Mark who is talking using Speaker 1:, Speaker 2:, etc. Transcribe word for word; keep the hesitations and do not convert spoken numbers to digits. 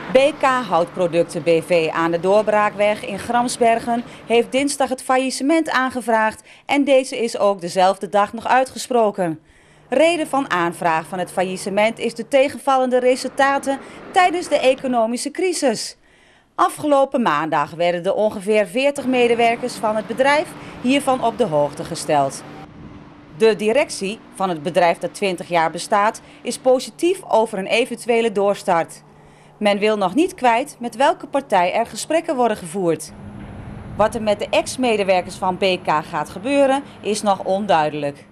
Speaker 1: B K Houtproducten B V aan de Doorbraakweg in Gramsbergen heeft dinsdag het faillissement aangevraagd en deze is ook dezelfde dag nog uitgesproken. Reden van aanvraag van het faillissement is de tegenvallende resultaten tijdens de economische crisis. Afgelopen maandag werden de ongeveer veertig medewerkers van het bedrijf hiervan op de hoogte gesteld. De directie van het bedrijf dat twintig jaar bestaat is positief over een eventuele doorstart. Men wil nog niet kwijt met welke partij er gesprekken worden gevoerd. Wat er met de ex-medewerkers van B K gaat gebeuren is nog onduidelijk.